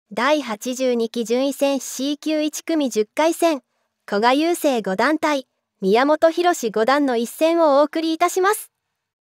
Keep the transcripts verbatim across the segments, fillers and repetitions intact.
だいはちじゅうにき順位戦 シーきゅういち 組じゅっかい戦、古賀雄星五段対宮本浩志五段の一戦をお送りいたします。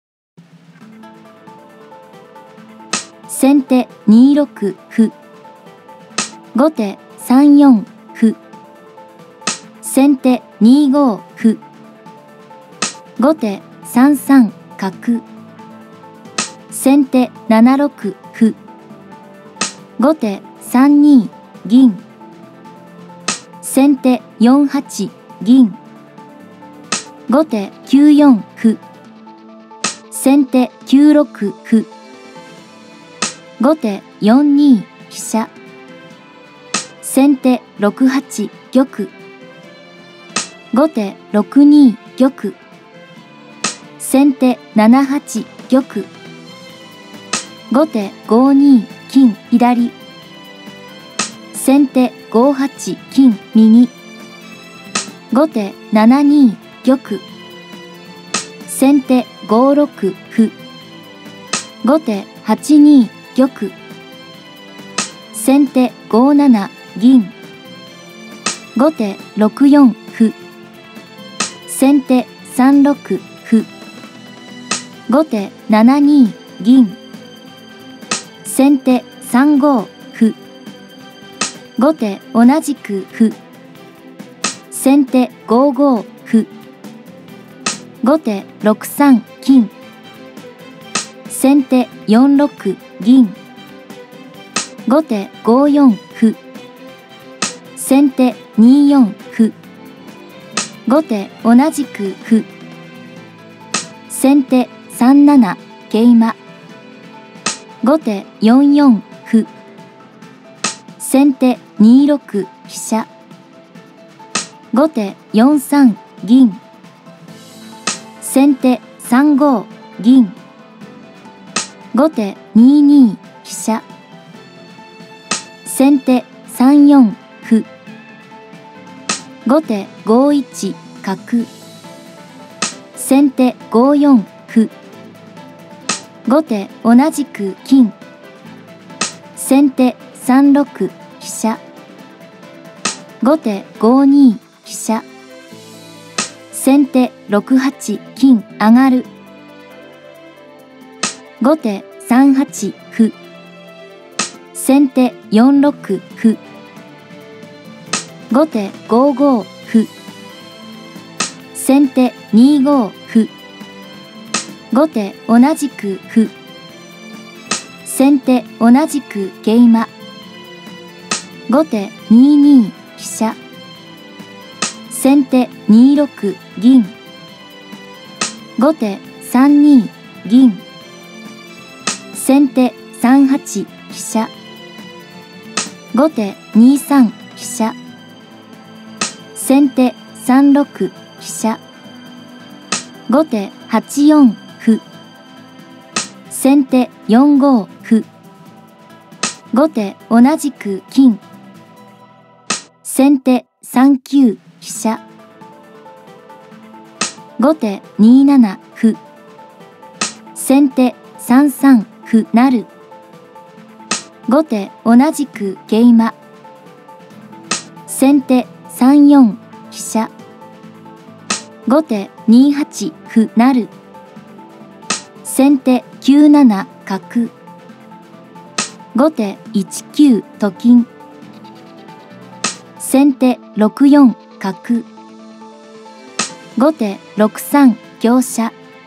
先手にろく歩、後手さんよん歩、先手にご歩、後手さんさん角、先手ななろく歩、後手さんに銀、先手よんはち銀、後手きゅうよん歩、先手きゅうろく歩、後手よんに飛車、先手ろくはち玉、後手ろくに玉、先手ななはち玉、後手ごに金左、先手ごはち金右、後手ななに玉、先手ごろく歩、後手はちに玉、先手ごなな銀、後手ろくよん歩、先手さんろく歩、後手ななに銀、先手さんご歩、後手同じく歩、先手ごご歩、後手ろくさん金、先手よんろく銀、後手ごよん歩、先手によん歩、後手同じく歩、先手さんなな桂馬、後手よんよん歩、先手にろく飛車、後手よんさん銀、先手さんご銀、後手にに飛車、先手さんよん歩、後手ごいち角、先手ごよん歩、後手同じく金、先手さんろく飛車、後手ごに飛車、先手ろくはち金上がる、後手さんはち歩、先手よんろく歩、後手ごご歩、先手にご歩、後手同じく歩、先手同じく桂馬、後手にに飛車、先手にろく銀、後手さんに銀、先手さんはち飛車、後手にさん飛車、先手さんろく飛車、後手はちよん歩、先手よんご歩、後手同じく金、先手さんきゅう飛車、後手になな歩、先手さんさん歩成、後手同じく桂馬、先手さんよん飛車、後手にはち歩成、先手きゅうなな角、後手いちきゅうと金、先手ろくよん角、後手ろくさん香車、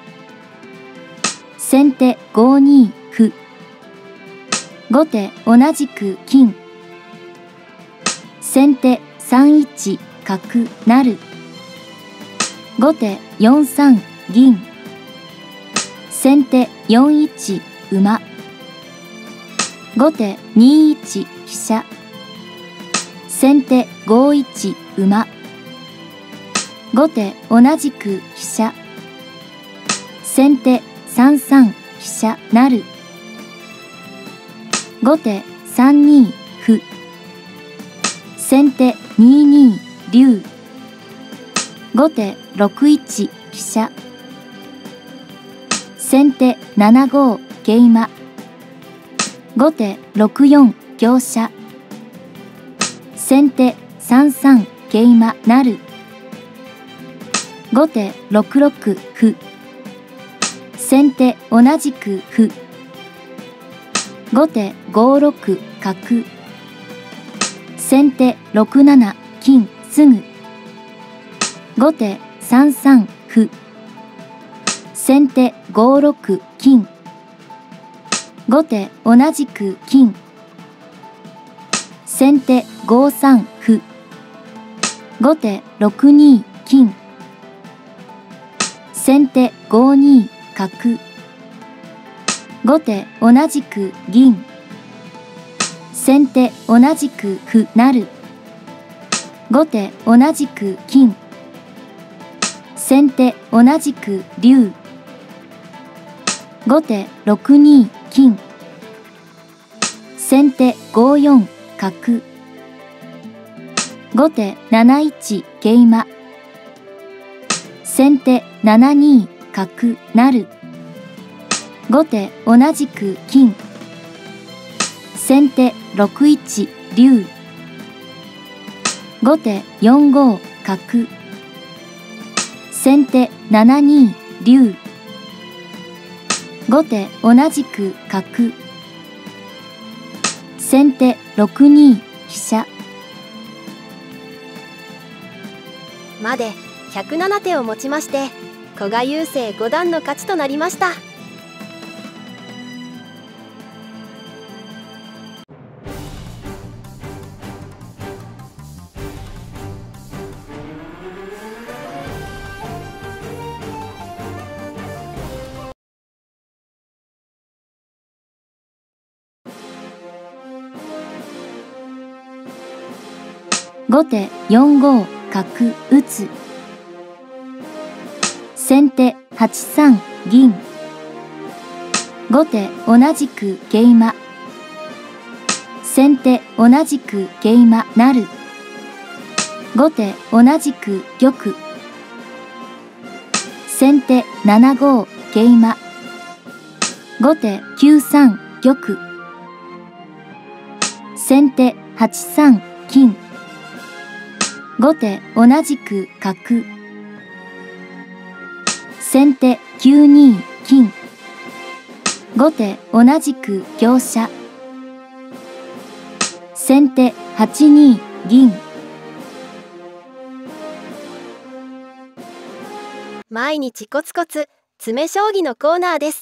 先手ごに歩、後手同じく金、先手さんいち角成、後手よんさん銀、先手よんいち馬、後手にいち飛車、先手ごいち馬、後手同じく飛車、先手さんさん飛車成、後手さんに歩、先手にに竜、後手ろくいち飛車、先手ななご桂馬、後手ろくよん香車、 先手さんさん桂馬成。後手ろくろく歩。先手同じく歩。後手ごろく角。先手ろくなな金すぐ。後手さんさん歩。先手ごろく金。後手同じく金。先手ごさん歩。後手ろくに金。先手ごに角。後手同じく銀。先手同じく歩成。後手同じく金。先手同じく竜。後手ろくに金。先手ごよん角。後手なないち桂馬。先手ななに角成。後手同じく金。先手ろくいち竜。後手よんご角。先手ななに竜。後手同じく角。先手ろくに飛車。 までひゃくなな手をもちまして古賀優勢五段の勝ちとなりました。 後手よんご角打つ。先手はちさん銀。後手同じく桂馬。先手同じく桂馬成。後手同じく玉。先手ななご桂馬。後手きゅうさん玉。先手はちさん金。後手同じく角。先手きゅうに金。後手同じく香車。先手はちに銀。 毎日コツコツ詰め将棋のコーナーです。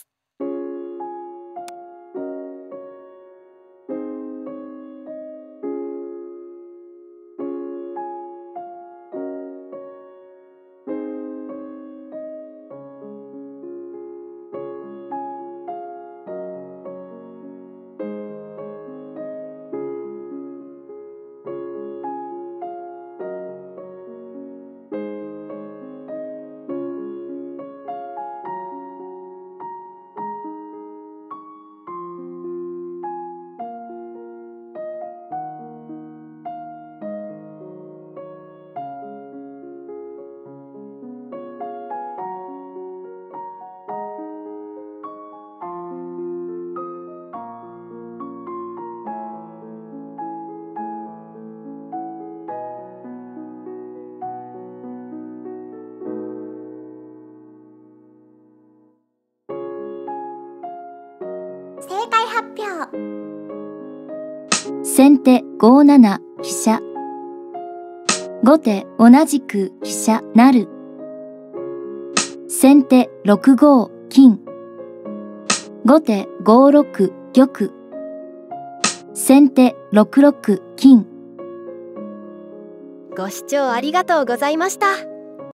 正解発表。 先手ごなな飛車。後手同じく飛車成。先手ろくご金。後手ごろく玉。先手ろくろく金。 ご視聴ありがとうございました。